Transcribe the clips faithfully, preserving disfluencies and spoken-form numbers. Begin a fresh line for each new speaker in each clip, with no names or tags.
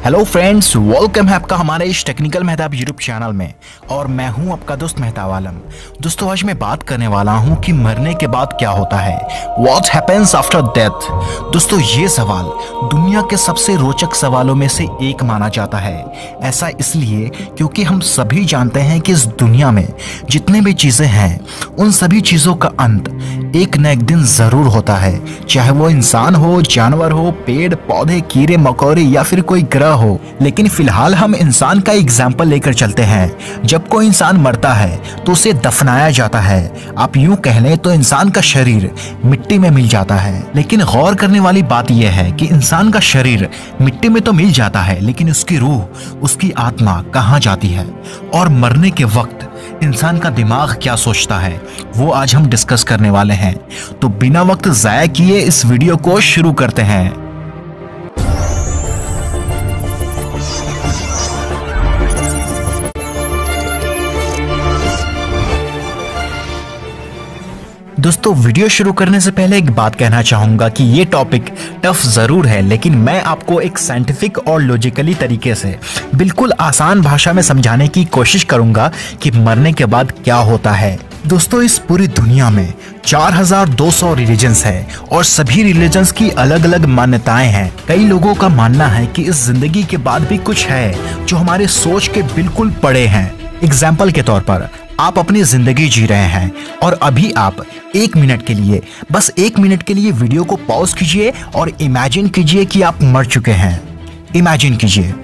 Hello friends, welcome है आपका हमारे इस टेक्निकल मेहताब यूट्यूब चैनल में। और मैं हूं आपका दोस्त मेहताब आलम। दोस्तों, आज मैं बात करने वाला हूं कि मरने के बाद क्या होता है, व्हाट हैपेंस आफ्टर डेथ। दोस्तों, ये सवाल दुनिया के सबसे रोचक सवालों में से एक माना जाता है। ऐसा इसलिए क्योंकि हम सभी जानते हैं कि इस दुनिया में जितने भी चीज़ें हैं उन सभी चीज़ों का अंत एक न एक दिन ज़रूर होता है, चाहे वो इंसान हो, जानवर हो, पेड़ पौधे, कीड़े मकोड़े या फिर कोई ग्रह हो। लेकिन फिलहाल हम इंसान का एग्जाम्पल लेकर चलते हैं। जब कोई इंसान मरता है तो उसे दफनाया जाता है। आप यूं कह लें तो इंसान का शरीर मिट्टी में मिल जाता है। लेकिन गौर करने वाली बात यह है कि इंसान का शरीर मिट्टी में तो मिल जाता है, लेकिन उसकी रूह, उसकी आत्मा कहाँ जाती है, और मरने के वक्त इंसान का दिमाग क्या सोचता है, वो आज हम डिस्कस करने वाले हैं। तो बिना वक्त जाया किए इस वीडियो को शुरू करते हैं। दोस्तों, वीडियो शुरू करने से पहले एक बात कहना चाहूंगा कि ये टॉपिक टफ जरूर है, लेकिन मैं आपको एक साइंटिफिक और लॉजिकली तरीके से बिल्कुल आसान भाषा में समझाने की कोशिश करूंगा कि मरने के बाद क्या होता है। दोस्तों, इस पूरी दुनिया में चार हज़ार दो सौ रिलीजन्स है और सभी रिलीजन्स की अलग अलग मान्यताएं हैं। कई लोगों का मानना है कि इस जिंदगी के बाद भी कुछ है जो हमारे सोच के बिल्कुल परे हैं। एग्जाम्पल के तौर पर, आप अपनी जिंदगी जी रहे हैं और अभी आप एक मिनट के लिए, बस एक मिनट के लिए वीडियो को पॉज कीजिए और इमेजिन कीजिए कि आप मर चुके हैं। इमेजिन कीजिए।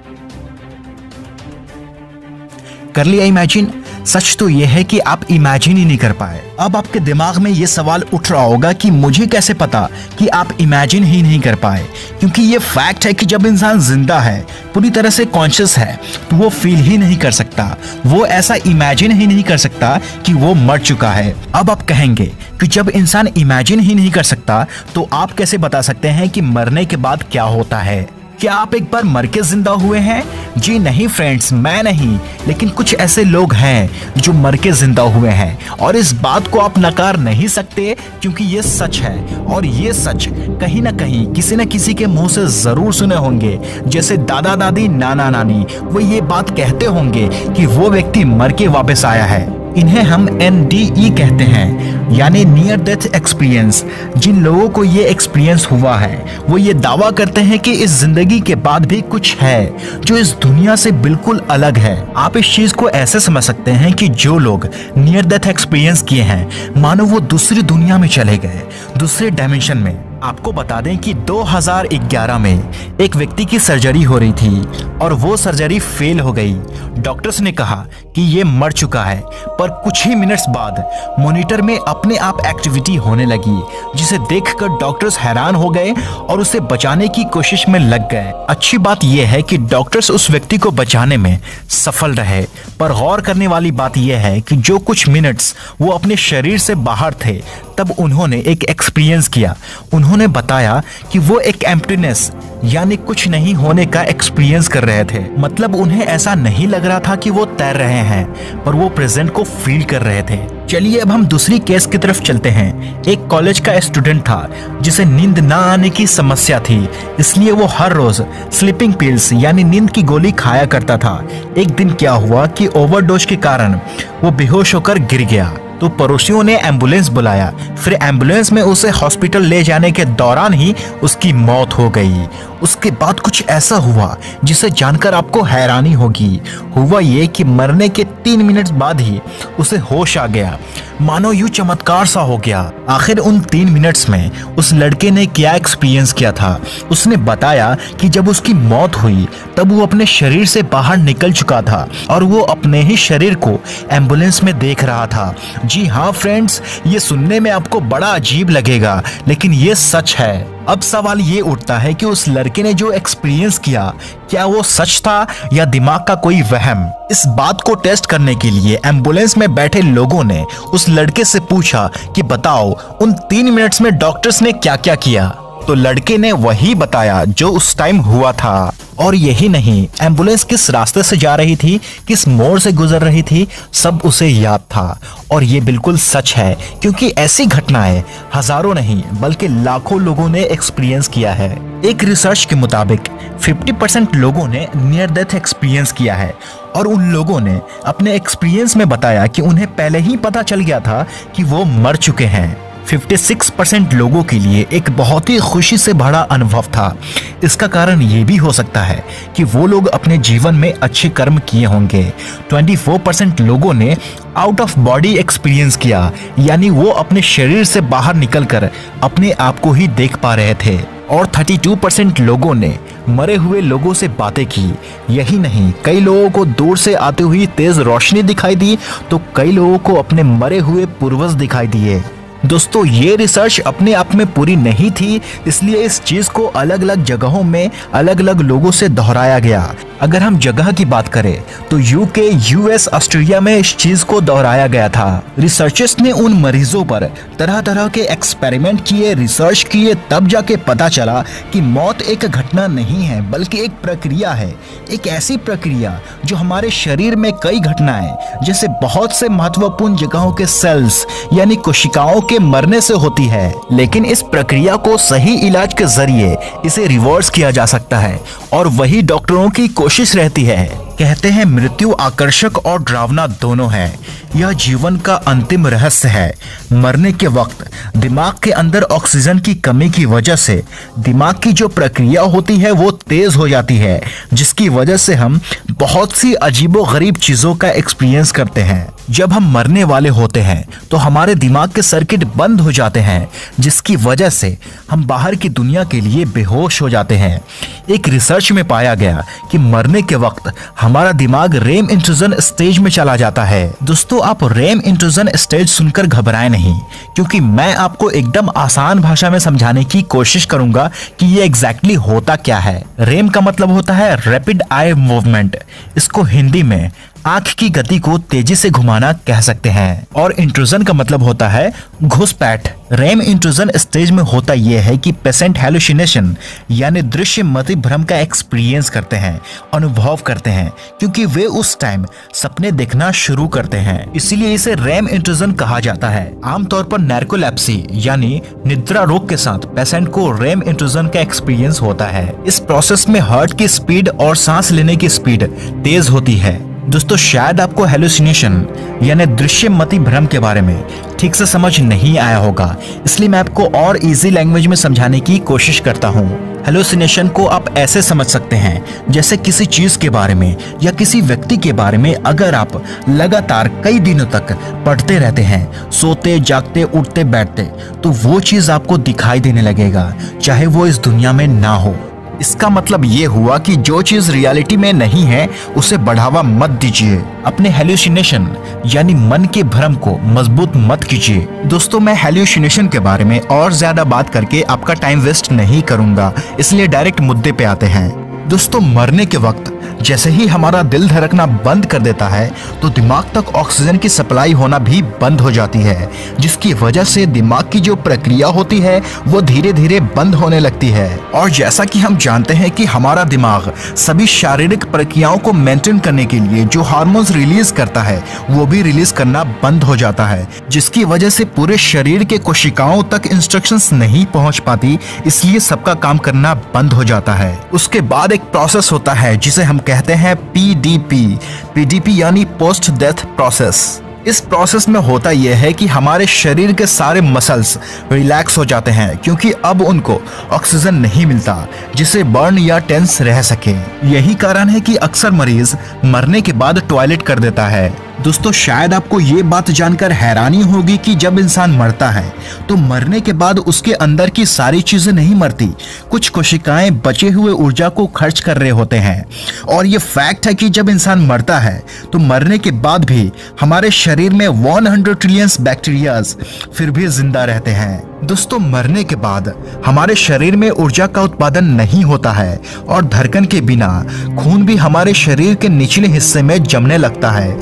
कर लिया इमेजिन? सच तो यह है कि आप इमेजिन ही नहीं कर पाए। अब आपके दिमाग में यह सवाल उठ रहा होगा कि मुझे कैसे पता कि आप इमेजिन ही नहीं कर पाए, क्योंकि ये फैक्ट है कि जब इंसान जिंदा है, पूरी तरह से कॉन्शियस है, तो वो फील ही नहीं कर सकता, वो ऐसा इमेजिन ही नहीं कर सकता कि वो मर चुका है। अब आप कहेंगे कि जब इंसान इमेजिन ही नहीं कर सकता तो आप कैसे बता सकते हैं कि मरने के बाद क्या होता है? क्या आप एक बार मर के जिंदा हुए हैं? जी नहीं फ्रेंड्स, मैं नहीं, लेकिन कुछ ऐसे लोग हैं जो मर के जिंदा हुए हैं, और इस बात को आप नकार नहीं सकते क्योंकि ये सच है। और ये सच कहीं ना कहीं किसी न किसी के मुंह से जरूर सुने होंगे। जैसे दादा दादी, नाना नानी, वो ये बात कहते होंगे कि वो व्यक्ति मर के वापस आया है। इन्हें हम एन डी ई कहते हैं, यानी नियर डेथ एक्सपीरियंस। जिन लोगों को ये एक्सपीरियंस हुआ है वो ये दावा करते हैं कि इस जिंदगी के बाद भी कुछ है जो इस दुनिया से बिल्कुल अलग है। आप इस चीज को ऐसे समझ सकते हैं कि जो लोग नियर डेथ एक्सपीरियंस किए हैं, मानो वो दूसरी दुनिया में चले गए, दूसरे डायमेंशन में। आपको बता दें कि दो हज़ार ग्यारह में एक व्यक्ति की सर्जरी हो रही थी और वो सर्जरी फेल हो गई। डॉक्टर्स ने कहा कि ये मर चुका है, पर कुछ ही मिनट्स बाद मॉनिटर में अपने आप एक्टिविटी होने लगी, जिसे देखकर डॉक्टर्स हैरान हो गए और उसे बचाने की कोशिश में लग गए। अच्छी बात यह है कि डॉक्टर्स उस व्यक्ति को बचाने में सफल रहे, पर गौर करने वाली बात यह है कि जो कुछ मिनट्स वो अपने शरीर से बाहर थे, तब उन्होंने एक एक्सपीरियंस किया। उन्होंने बताया कि वो एक एम्प्टीनेस, यानी कुछ नहीं होने का एक्सपीरियंस कर रहे थे। मतलब उन्हें ऐसा नहीं लग रहा था कि वो तैर रहे हैं, पर वो प्रेजेंट को फील कर रहे थे। चलिए अब हम दूसरी केस की तरफ चलते हैं। एक कॉलेज का स्टूडेंट था जिसे नींद ना आने की समस्या थी, इसलिए वो हर रोज स्लीपिंग पिल्स यानी नींद की गोली खाया करता था। एक दिन क्या हुआ कि ओवरडोज के कारण वो बेहोश होकर गिर गया, तो पड़ोसियों ने एम्बुलेंस बुलाया। फिर एम्बुलेंस में उसे हॉस्पिटल ले जाने के दौरान ही उसकी मौत हो गई। उसके बाद कुछ ऐसा हुआ जिसे जानकर आपको हैरानी होगी। हुआ ये कि मरने के तीन मिनट बाद ही उसे होश आ गया, मानो यूं चमत्कार सा हो गया। आखिर उन तीन मिनट्स में उस लड़के ने क्या एक्सपीरियंस किया था? उसने बताया कि जब उसकी मौत हुई तब वो अपने शरीर से बाहर निकल चुका था और वो अपने ही शरीर को एम्बुलेंस में देख रहा था। जी हाँ फ्रेंड्स, ये सुनने में आपको बड़ा अजीब लगेगा, लेकिन ये सच है। अब सवाल ये उठता है कि उस लड़के ने जो एक्सपीरियंस किया, क्या वो सच था या दिमाग का कोई वहम? इस बात को टेस्ट करने के लिए एम्बुलेंस में बैठे लोगों ने उस लड़के से पूछा कि बताओ, उन तीन मिनट्स में डॉक्टर्स ने क्या क्या किया। तो लड़के ने वही बताया जो उस टाइम हुआ था। और यही नहीं, एम्बुलेंस किस रास्ते से जा रही थी, किस मोड़ से गुजर रही थी, सब उसे याद था। और ये बिल्कुल सच है, क्योंकि ऐसी घटनाएं हजारों नहीं बल्कि लाखों लोगों ने एक्सपीरियंस किया है। एक रिसर्च के मुताबिक पचास परसेंट लोगों ने नियर डेथ एक्सपीरियंस किया है, और उन लोगों ने अपने एक्सपीरियंस में बताया कि उन्हें पहले ही पता चल गया था कि वो मर चुके हैं। छप्पन परसेंट लोगों के लिए एक बहुत ही खुशी से भरा अनुभव था। इसका कारण ये भी हो सकता है कि वो लोग अपने जीवन में अच्छे कर्म किए होंगे। चौबीस परसेंट लोगों ने आउट ऑफ बॉडी एक्सपीरियंस किया, यानी वो अपने शरीर से बाहर निकलकर अपने आप को ही देख पा रहे थे। और बत्तीस परसेंट लोगों ने मरे हुए लोगों से बातें की। यही नहीं, कई लोगों को दूर से आती हुई तेज रोशनी दिखाई दी, तो कई लोगों को अपने मरे हुए पूर्वज दिखाई दिए। दोस्तों, ये रिसर्च अपने आप में पूरी नहीं थी, इसलिए इस चीज को अलग अलग जगहों में अलग अलग लोगों से दोहराया गया। अगर हम जगह की बात करें तो यूके, यूएस, ऑस्ट्रेलिया में इस चीज को दोहराया गया था। रिसर्चर्स ने उन मरीजों पर तरह तरह के एक्सपेरिमेंट किए, रिसर्च किए, तब जाके पता चला कि मौत एक घटना नहीं है बल्कि एक प्रक्रिया है। एक ऐसी प्रक्रिया जो हमारे शरीर में कई घटनाएं जैसे बहुत से महत्वपूर्ण जगहों के सेल्स यानी कोशिकाओं के मरने से होती है। लेकिन इस प्रक्रिया को सही इलाज के जरिए इसे रिवर्स किया जा सकता है, और वही डॉक्टरों की कोशिश रहती है। कहते हैं मृत्यु आकर्षक और डरावना दोनों है। यह जीवन का अंतिम रहस्य है। मरने के वक्त दिमाग के अंदर ऑक्सीजन की कमी की वजह से दिमाग की जो प्रक्रिया होती है वो तेज हो जाती है, जिसकी वजह से हम बहुत सी अजीबोगरीब चीजों का एक्सपीरियंस करते हैं। जब हम मरने वाले होते हैं तो हमारे दिमाग के सर्किट बंद हो जाते हैं, जिसकी वजह से हम बाहर की दुनिया के लिए बेहोश हो जाते हैं। एक रिसर्च में पाया गया कि मरने के वक्त हमारा दिमाग रेम इंट्रूजन स्टेज में चला जाता है। दोस्तों, आप रेम इंट्रूजन स्टेज सुनकर घबराएं नहीं, क्योंकि मैं आपको एकदम आसान भाषा में समझाने की कोशिश करूंगा कि ये एग्जैक्टली होता क्या है। रेम का मतलब होता है रैपिड आई मूवमेंट। इसको हिंदी में आंख की गति को तेजी से घुमाना कह सकते हैं। और इंट्रूजन का मतलब होता है घुसपैठ। रेम इंट्रूजन स्टेज में होता यह है कि पेशेंट हेलुसिनेशन यानी दृश्य मति भ्रम का एक्सपीरियंस करते हैं, अनुभव करते हैं, क्योंकि वे उस टाइम सपने देखना शुरू करते हैं। इसीलिए इसे रेम इंट्रूजन कहा जाता है। आमतौर पर नैर्कोलेप्सी यानी निद्रा रोग के साथ पेशेंट को रेम इंट्रूजन का एक्सपीरियंस होता है। इस प्रोसेस में हार्ट की स्पीड और सांस लेने की स्पीड तेज होती है। दोस्तों, शायद आपको हेलुसिनेशन यानी दृश्य मति भ्रम के बारे में ठीक से समझ नहीं आया होगा, इसलिए मैं आपको और इजी लैंग्वेज में समझाने की कोशिश करता हूँ। हेलुसिनेशन को आप ऐसे समझ सकते हैं जैसे किसी चीज के बारे में या किसी व्यक्ति के बारे में अगर आप लगातार कई दिनों तक पढ़ते रहते हैं, सोते जागते उठते बैठते, तो वो चीज आपको दिखाई देने लगेगा, चाहे वो इस दुनिया में ना हो। इसका मतलब ये हुआ कि जो चीज रियलिटी में नहीं है उसे बढ़ावा मत दीजिए। अपने हेल्यूसिनेशन यानी मन के भ्रम को मजबूत मत कीजिए। दोस्तों, मैं हेल्यूसिनेशन के बारे में और ज्यादा बात करके आपका टाइम वेस्ट नहीं करूंगा, इसलिए डायरेक्ट मुद्दे पे आते हैं। दोस्तों, मरने के वक्त जैसे ही हमारा दिल धड़कना बंद कर देता है तो दिमाग तक ऑक्सीजन की सप्लाई होना भी बंद हो जाती है, जिसकी वजह से दिमाग की जो प्रक्रिया होती है वो धीरे धीरे बंद होने लगती है। और जैसा कि हम जानते हैं कि हमारा दिमाग सभी शारीरिक प्रक्रियाओं को मेंटेन करने के लिए जो हार्मोन्स रिलीज करता है वो भी रिलीज करना बंद हो जाता है, जिसकी वजह से पूरे शरीर के कोशिकाओं तक इंस्ट्रक्शंस नहीं पहुंच पाती, इसलिए सबका काम करना बंद हो जाता है। उसके बाद एक प्रोसेस होता है जिसे हम कहते हैं P D P. P D P यानी पोस्ट डेथ प्रोसेस। इस प्रोसेस में होता यह है कि हमारे शरीर के सारे मसल्स रिलैक्स हो जाते हैं, क्योंकि अब उनको ऑक्सीजन नहीं मिलता जिसे बर्न या टेंस रह सके। यही कारण है कि अक्सर मरीज मरने के बाद टॉयलेट कर देता है। दोस्तों, शायद आपको ये बात जानकर हैरानी होगी कि जब इंसान मरता है तो मरने के बाद उसके अंदर की सारी चीजें नहीं मरती, कुछ कोशिकाएं बचे हुए ऊर्जा को खर्च कर रहे होते हैं। और ये फैक्ट है कि जब इंसान मरता है तो मरने के बाद भी हमारे शरीर में सौ ट्रिलियन बैक्टीरियाज फिर भी जिंदा रहते हैं। दोस्तों, मरने के बाद हमारे शरीर में ऊर्जा का उत्पादन नहीं होता है और धड़कन के बिना खून भी हमारे शरीर के निचले हिस्से में जमने लगता है।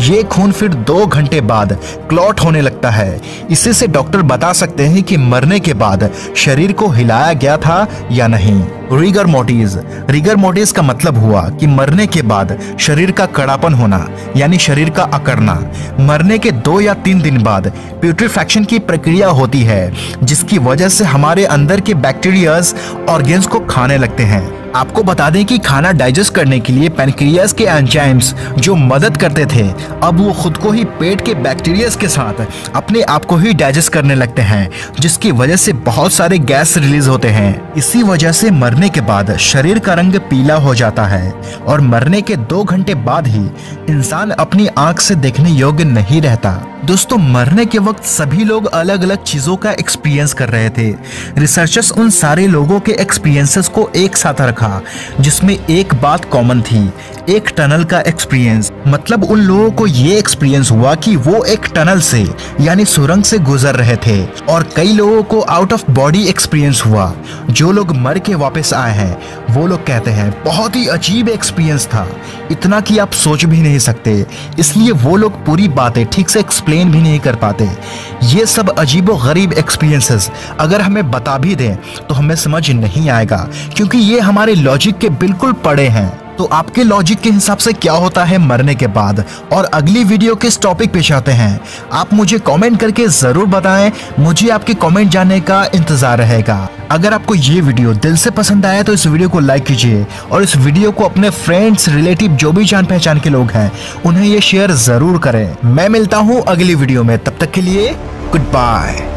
ये खून फिर दो घंटे बाद क्लॉट होने लगता है। इसी से डॉक्टर बता सकते हैं कि मरने के बाद शरीर को हिलाया गया था या नहीं। रिगर मोर्टिस रिगर मोर्टिस का मतलब हुआ कि मरने के बाद शरीर का कड़ापन होना, यानी शरीर का अकड़ना। मरने के दो या तीन दिन बाद प्यूट्रीफैक्शन की प्रक्रिया होती है, जिसकी वजह से हमारे अंदर के बैक्टीरियाज ऑर्गेन्स को खाने लगते हैं। आपको बता दें कि खाना डाइजेस्ट करने के लिए पैनक्रियाज के एंजाइम्स जो मदद करते थे, अब वो खुद को ही पेट के बैक्टीरियाज के साथ अपने आप को ही डाइजेस्ट करने लगते हैं, जिसकी वजह से बहुत सारे गैस रिलीज होते हैं। इसी वजह से मरने के बाद शरीर का रंग पीला हो जाता है और मरने के दो घंटे बाद ही इंसान अपनी आंख से देखने योग्य नहीं रहता। दोस्तों, मरने के वक्त सभी लोग अलग अलग चीजों का एक्सपीरियंस कर रहे थे। रिसर्चर्स उन सारे लोगों के एक्सपीरियंसेस को एक साथ रखा, जिसमें एक बात कॉमन थी, एक टनल का एक्सपीरियंस। मतलब उन लोगों को ये एक्सपीरियंस हुआ कि वो एक टनल से यानी सुरंग से गुजर रहे थे। और कई लोगों को आउट ऑफ बॉडी एक्सपीरियंस हुआ। जो लोग मर के वापस आए हैं वो लोग कहते हैं बहुत ही अजीब एक्सपीरियंस था, इतना कि आप सोच भी नहीं सकते। इसलिए वो लोग पूरी बातें ठीक से एक्सप्लेन भी नहीं कर पाते। ये सब अजीबो गरीब एक्सपीरियंसेस अगर हमें बता भी दें तो हमें समझ नहीं आएगा, क्योंकि ये हमारे लॉजिक के बिल्कुल पड़े हैं। तो आपके लॉजिक के हिसाब से क्या होता है मरने के बाद, और अगली वीडियो किस टॉपिक पे चाहते हैं, आप मुझे कमेंट करके जरूर बताएं। मुझे आपके कमेंट जानने का इंतजार रहेगा। अगर आपको ये वीडियो दिल से पसंद आया तो इस वीडियो को लाइक कीजिए और इस वीडियो को अपने फ्रेंड्स, रिलेटिव, जो भी जान पहचान के लोग हैं उन्हें ये शेयर जरूर करें। मैं मिलता हूँ अगली वीडियो में, तब तक के लिए गुड बाय।